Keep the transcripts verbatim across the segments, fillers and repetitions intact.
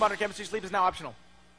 modern chemistry, sleep is now optional.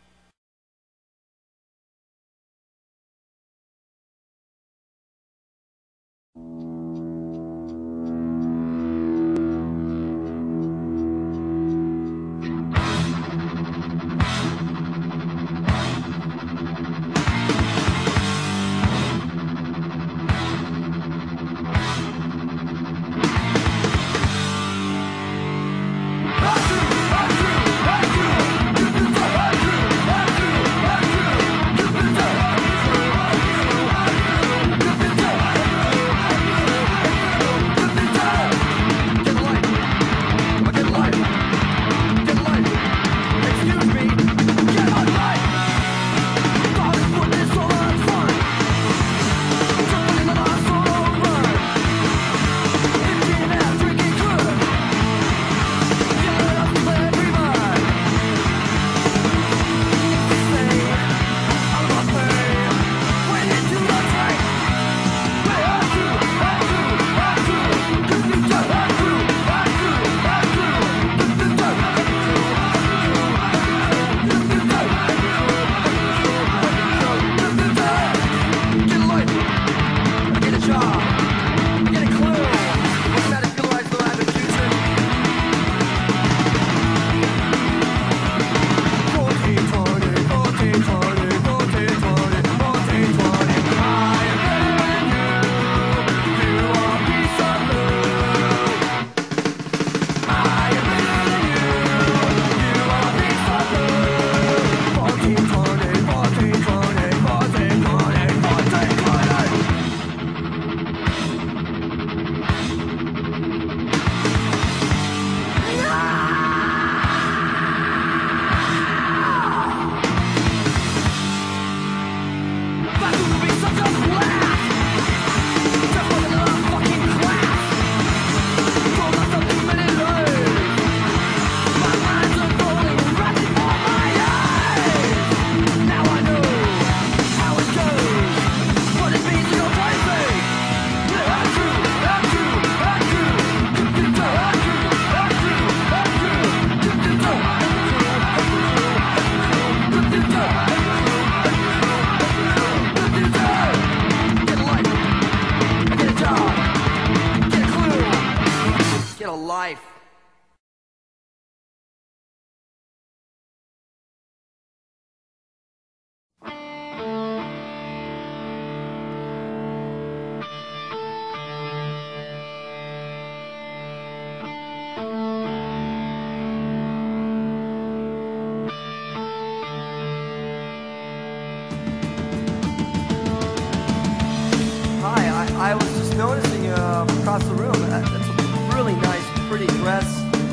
I was just noticing uh, across the room, that, that's a really nice, pretty dress.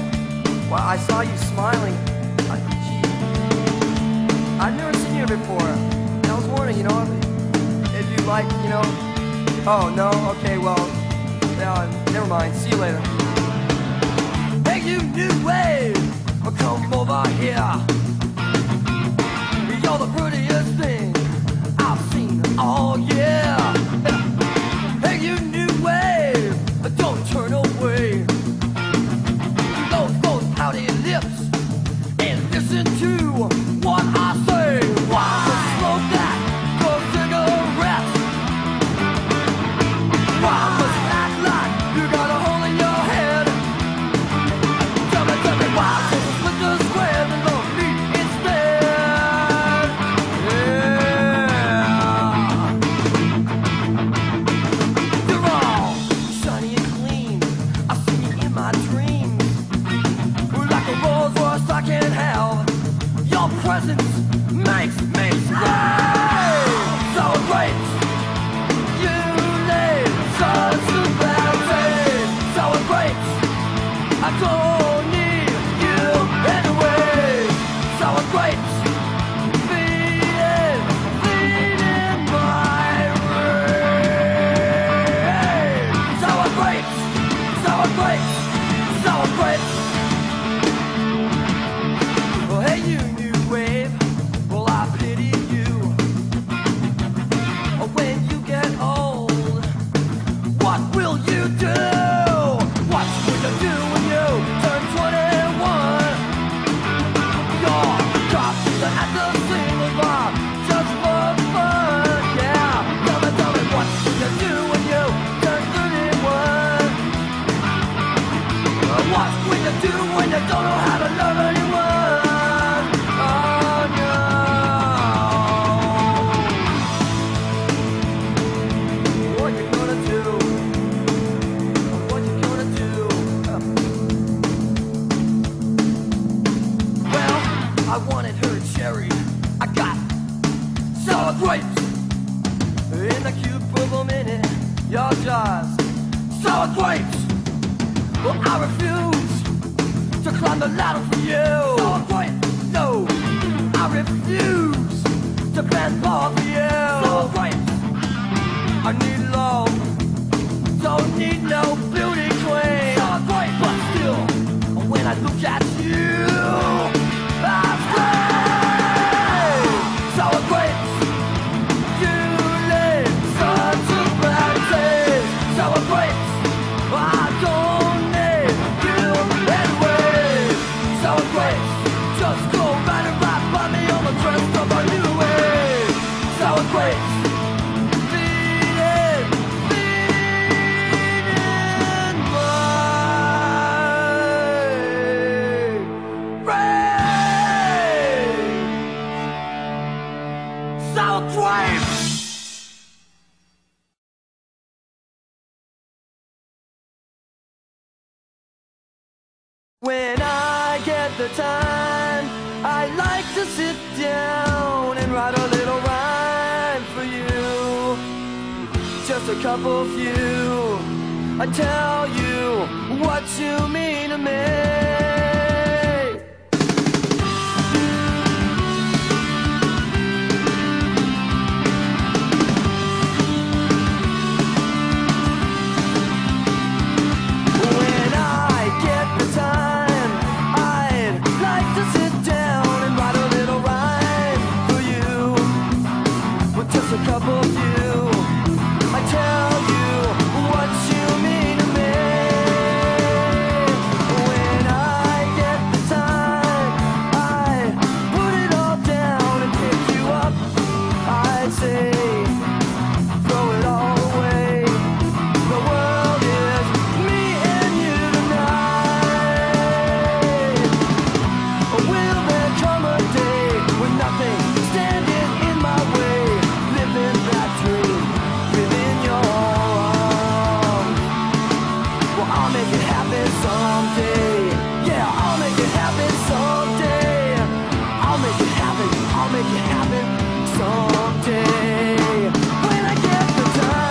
Well, I saw you smiling. I, gee, I've never seen you before. I was wondering, you know, if, if you like, you know. Oh, no? Okay, well, uh, never mind. See you later. Hey, you new wave, come over here. You're the prettiest thing I've seen all year. Hey, you new wave, don't turn away. Close those pouty lips and listen to what I say. While you smoke that those cigarettes, while you act like you got a hole in your head. Tell me, tell me why you split the square and love me instead. Yeah. You're all shiny and clean. I see you in my dreams. Like a Rolls Royce I can't have. Your presence makes me stay. So great. You need such a bad day. So great. I don't need you anyway. So great. Feeding, feeding my rage. So great. So great. So great. Well, hey, you new wave. Well, I pity you. When you get old, what will you do? What will you do when you turn twenty-one? Your Well, I refuse to climb the ladder for you. So I quit. No, I refuse to bend bar for you. So I quit. I need love, don't need no beauty queen. So I quit. But still, when I look at you, I scream. So I quit. You live such a bad place. So I quit. I don't need you anyway. So I quit. Just go right and right by me on the dress of a new way. So I quit. Bleeding, bleeding my brain. So I quit. When I get the time, I like to sit down and write a little rhyme for you. Just a couple few. I tell you what you mean to me. When I get the time, I'd like to sit down and write a little rhyme for you. With just a couple of you, I tell you what you mean to me. When I get the time, I put it all down and pick you up. I'd say, throw it all away. The world is me and you tonight. Will there come a day when nothing standing in my way? Living that dream within your arms. Well, I'll make it happen someday. Yeah, I'll make it happen someday. I'll make it happen. I'll make it happen someday. When I get the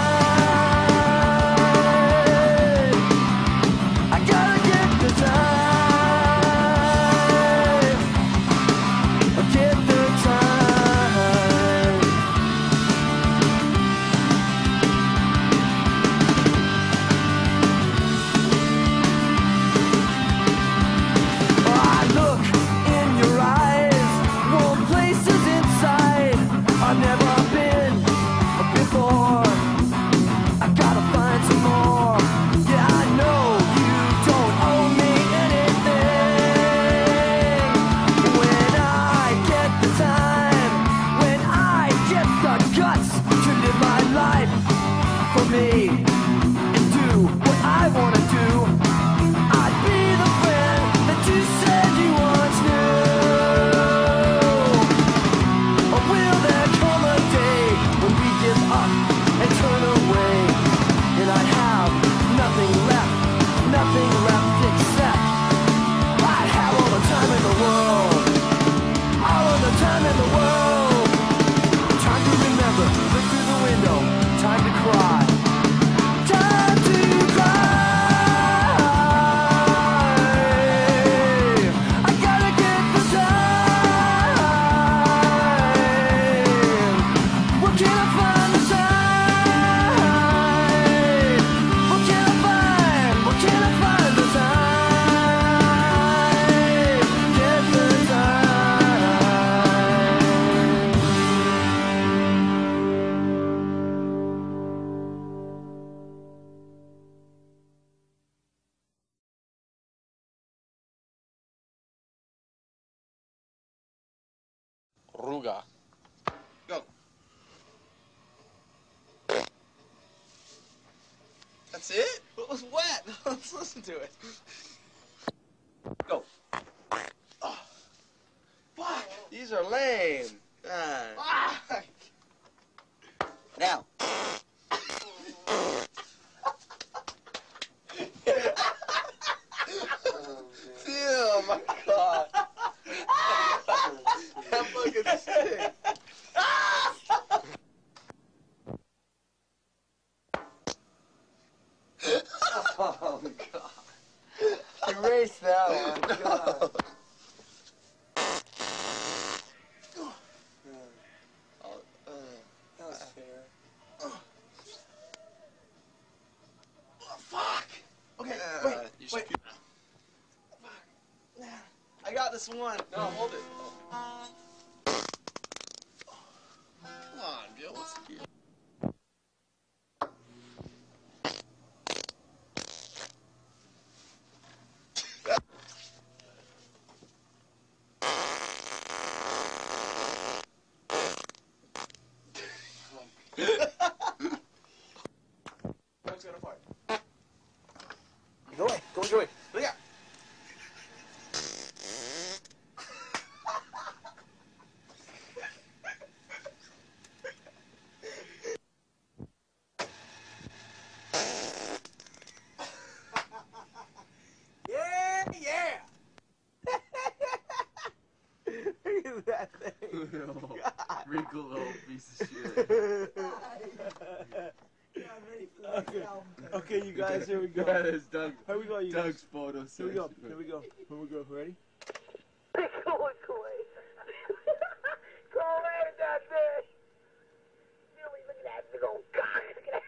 time, I gotta get the time. I get the time. I look in your eyes, warm places inside I've never been before. I gotta find some more. Yeah, I know you don't owe me anything. When I get the time, when I get the guts to live my life for me and do what I wanna do, I'd be the friend that you said you once knew. Or will there come a day when we give up and turn away, and I have nothing left, nothing left except I'd have all the time in the world, all of the time in the world. Time to remember, look through the window, time to cry, time to cry. I gotta get the time. Where can I find the time? Where can I find, where can I find the time? Get the time. Ruga. Go. That's it? It was wet. Let's listen to it. Go. Oh. Fuck. These are lame. Ah. Now. Oh my god. That fucking sick. Oh god. face, that one. God. That was fair. Fuck! Okay, Uh, wait, you should wait. keep- Fuck. I got this one. No, hold it. Come on, Gil, what's the deal? What's gonna fart? Go away, go away, go away. Look out. Yeah, yeah. Look at that thing. Wrinkle little piece of shit. Okay, okay, you guys, here we go. That is Doug. Here we go, you Doug's guys. photo Here we go. session. Here we go. Here we go. Ready? Go away. Go away, that thing. Look at that big old cock. Look at that.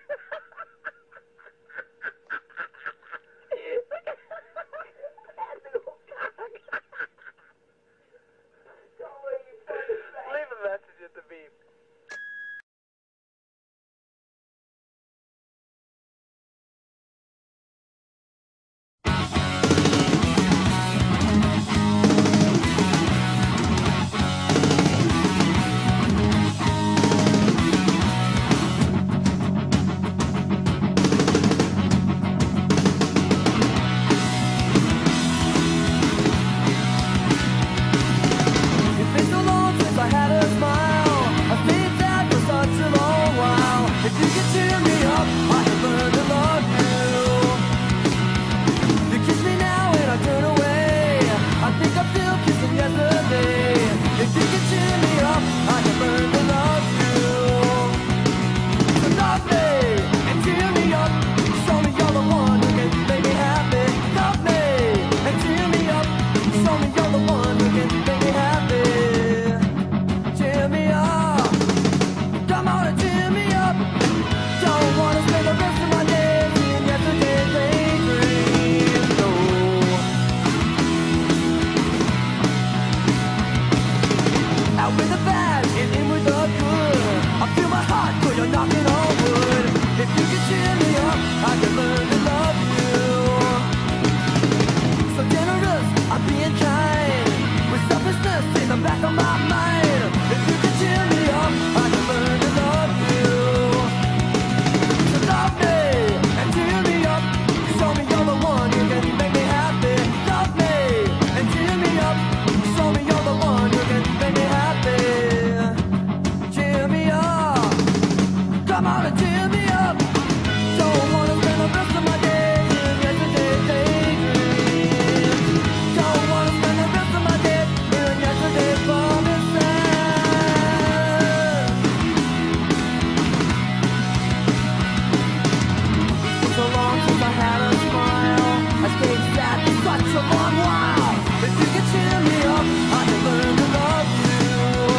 Look at that big old cock. Go away, you fucking fat. Leave a message at the beep. It's been so long since I had a smile. I've been sad for such a long while. If you could cheer me up, I have learned to love you. You kiss me now and I turn away. I think I'm still kissing yesterday. If you could cheer me up, I have learned to love you. So love me and cheer me up. Show me you're the one who can make me happy. Love me and cheer me up. Show me you're the one who can make me happy. Cheer me up. Come on and cheer me up. Don't wanna spend the rest of my days in yesterday's daydream. No. Out with the bad and in with the good. I feel my heart when you're knocking on wood. If you can cheer me up, I can learn to love you. So generous, I'm being kind. With selfishness in the back of my mind. If you can cheer me up, I can learn to love you. So love me and cheer me up. Show me you're the one who can make me happy. Love me and cheer me up. Show me you're the one who can make me happy. Cheer me up. Come on and cheer me up. Don't wanna spend the rest of my days in yesterday's daydream. Don't wanna spend the rest of my days in yesterday's promised land. So long since I had a smile, I stayed sad for such a long while. If you can cheer me up, I can learn to love you.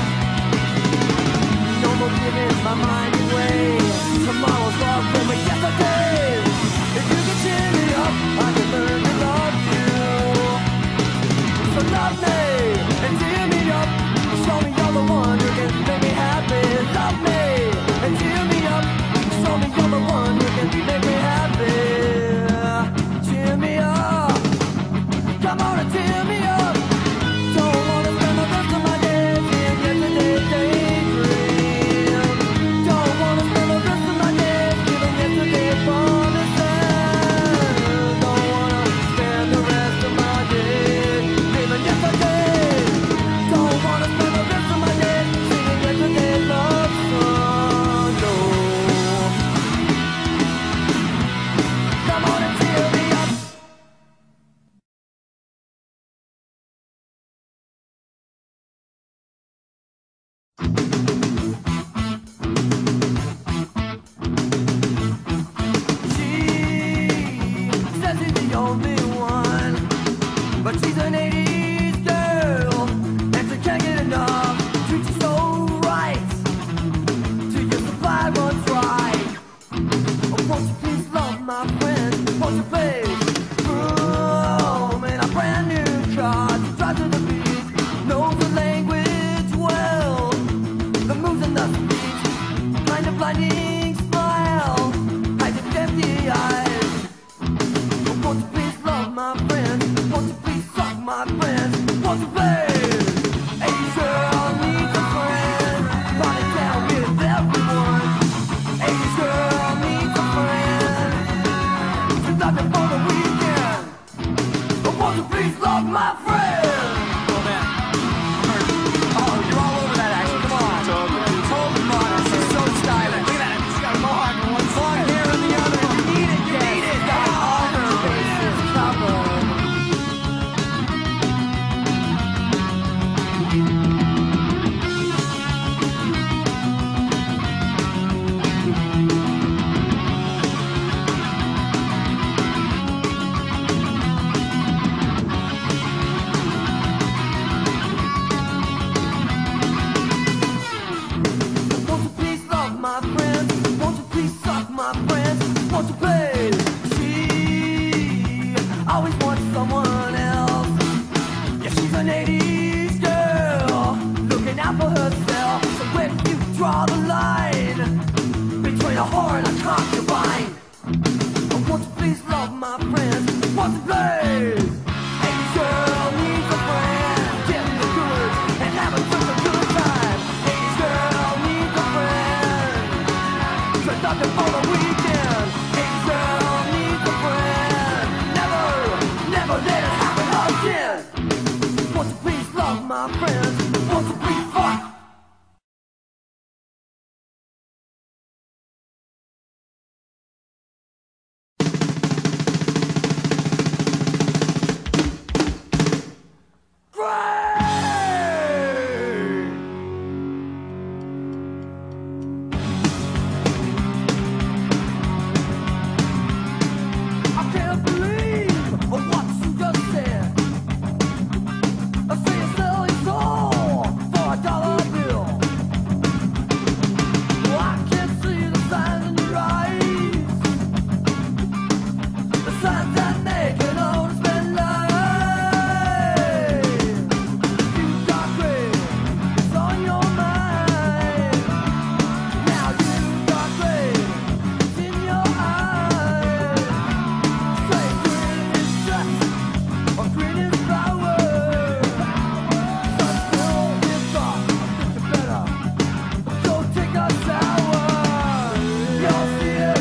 No more giving my mind away. Tomorrow's love from a yesterday. If you can cheer me up, I can learn to love you. So love me and cheer me up. Show me you're the one who can make me happy. Love me and cheer me up. Show me you're the one who can make me happy. Cheer me up. Come on and cheer me up. Don't wanna spend the rest of my days in yesterday's daydream. Don't wanna spend the rest of my days living yesterday's promised land. Don't wanna spend the rest of my days living yesterday. Don't wanna spend the rest of my days singing yesterday's love song. No. Come on and cheer me up. She says he's the only one. my friends? Won't you please suck my friends? Won't you please? Hey girl needs a friend. Party down with everyone. Hey girl needs a friend. She's nothing for the weekend. But won't you please love my friend? Oh, man. Oh, you're all over that action. Come on. Totally modern. She's so stylish. Look at that. She's got a mohawk in one long hair in the other. You need it. You need it. Got all her bases covered. Won't you please love my friends? Won't you please suck my friends? Won't you please? She always wants someone else. Yeah, she's an eighties girl, looking out for herself. So where do you draw the line between a whore and a concubine? Oh, won't you please love my friends? Won't you please? Hey, girl needs a friend. Get the goods and have a just a good time. Hey, girl needs a friend. So nothing for the weekend. Hey, girl needs a friend. Never, never let it happen again. Won't you please love my friends? Won't you please fuck? Great! I can't believe what you just said. I say you sell your soul for a dollar bill. Well, I can't see the signs in your eyes, the signs that make an old spend life. You got great, it's on your mind. Now you got great, it's in your eyes. Say green is stress, or green is power. Such little is thought, I think you better go take a shower. You'll see it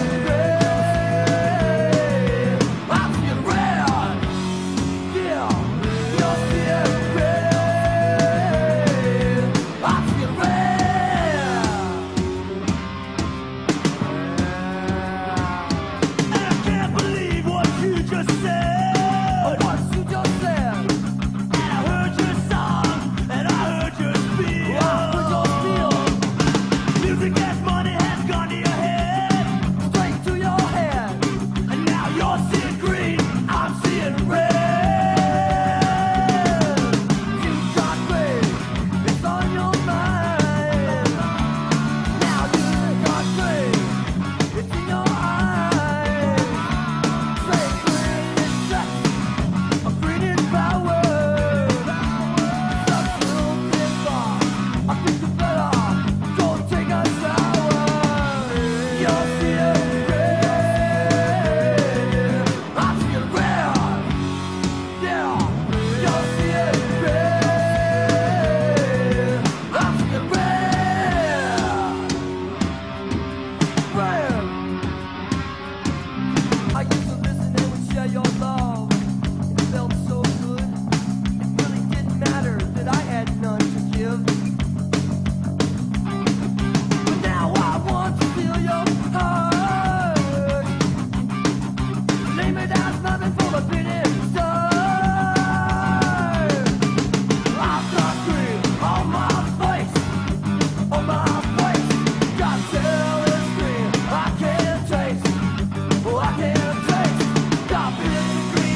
red, I see it red. Yeah, you'll see it red, I see it red. And I can't believe what you just said. Oh, what you just said. And I heard your song, and I heard your spiel. I heard your spiel. Music has money has gone to your head, straight to your head. And now you're seeing green, I'm seeing red. You got great, it's on your mind. Now you got great, it's in your eyes. Say green is sex, or green is power. Such little bit thought, I think you better go take a shower. You'll see it red, I see it red. Yeah, you'll see it red, I see it red. Red. I used to listen and would share your love. It felt so good. It really didn't matter that I had none to give. But now I want to feel your heart. Name it as nothing for the pity side. I've got green on my face, on my face. Got jealous green, I can't taste. Oh, I can't taste. Got bitter green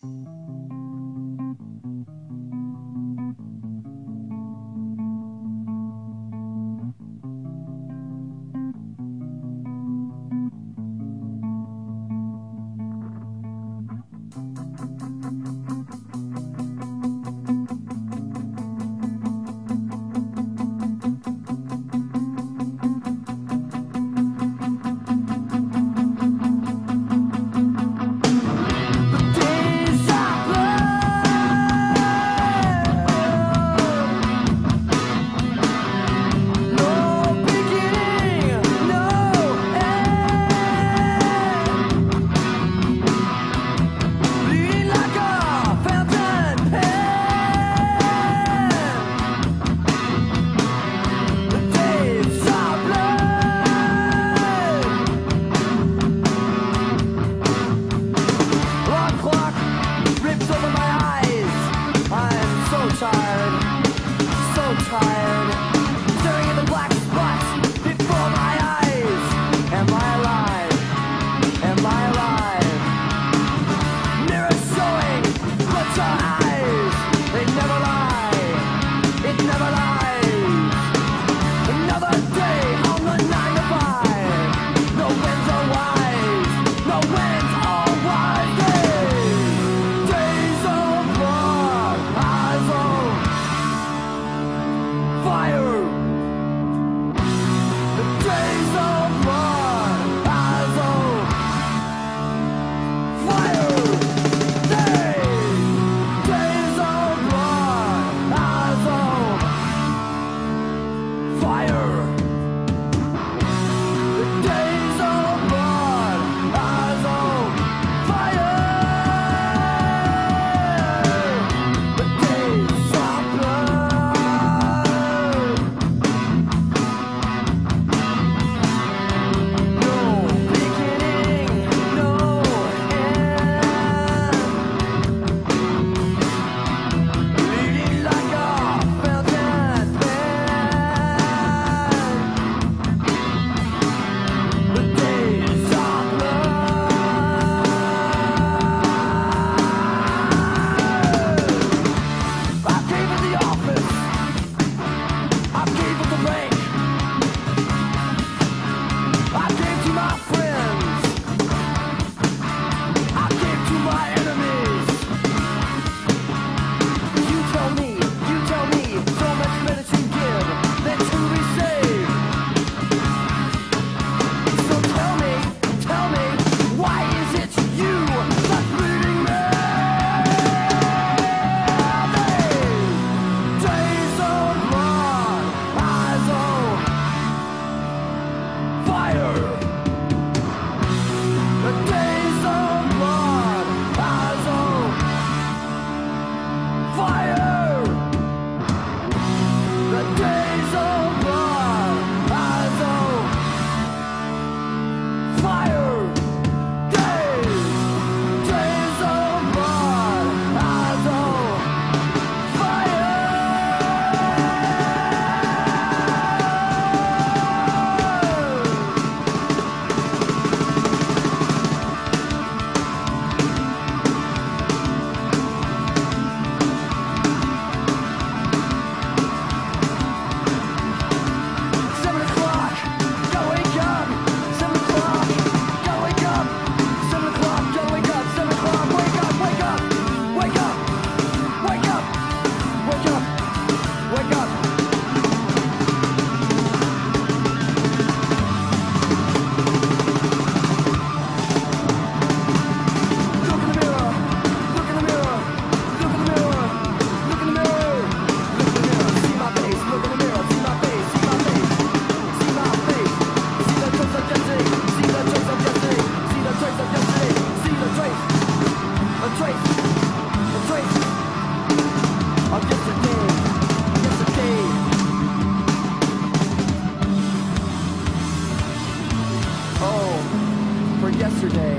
yesterday.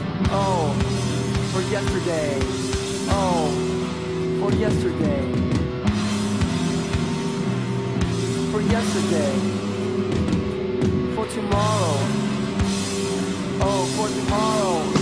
Oh, for yesterday. Oh, for yesterday. For yesterday. For tomorrow. Oh, for tomorrow.